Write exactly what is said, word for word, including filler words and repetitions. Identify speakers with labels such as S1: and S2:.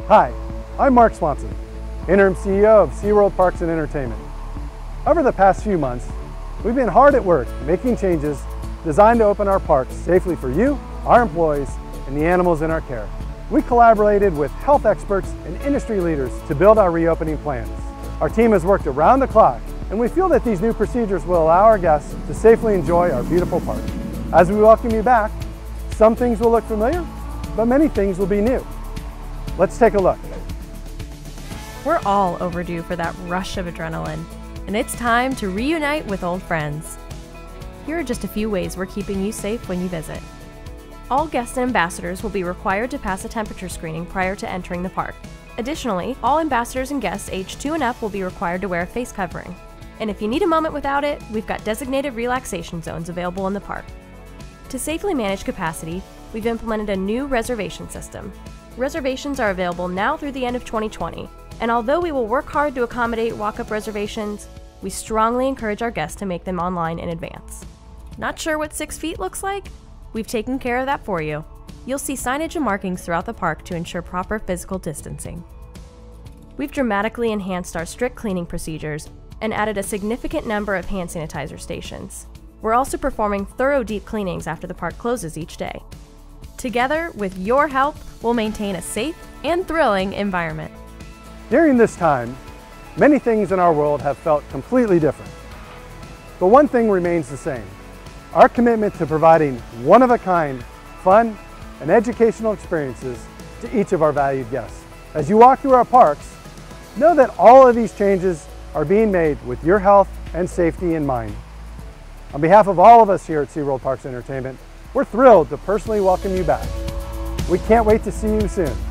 S1: Hi, I'm Mark Swanson, Interim C E O of SeaWorld Parks and Entertainment. Over the past few months, we've been hard at work making changes designed to open our parks safely for you, our employees, and the animals in our care. We collaborated with health experts and industry leaders to build our reopening plans. Our team has worked around the clock, and we feel that these new procedures will allow our guests to safely enjoy our beautiful park. As we welcome you back, some things will look familiar, but many things will be new. Let's take a look.
S2: We're all overdue for that rush of adrenaline, and it's time to reunite with old friends. Here are just a few ways we're keeping you safe when you visit. All guests and ambassadors will be required to pass a temperature screening prior to entering the park. Additionally, all ambassadors and guests aged two and up will be required to wear a face covering. And if you need a moment without it, we've got designated relaxation zones available in the park. To safely manage capacity, we've implemented a new reservation system. Reservations are available now through the end of twenty twenty, and although we will work hard to accommodate walk-up reservations, we strongly encourage our guests to make them online in advance. Not sure what six feet looks like? We've taken care of that for you. You'll see signage and markings throughout the park to ensure proper physical distancing. We've dramatically enhanced our strict cleaning procedures and added a significant number of hand sanitizer stations. We're also performing thorough deep cleanings after the park closes each day. Together, with your help, we'll maintain a safe and thrilling environment.
S1: During this time, many things in our world have felt completely different. But one thing remains the same: our commitment to providing one-of-a-kind, fun, and educational experiences to each of our valued guests. As you walk through our parks, know that all of these changes are being made with your health and safety in mind. On behalf of all of us here at SeaWorld Parks and Entertainment, we're thrilled to personally welcome you back. We can't wait to see you soon.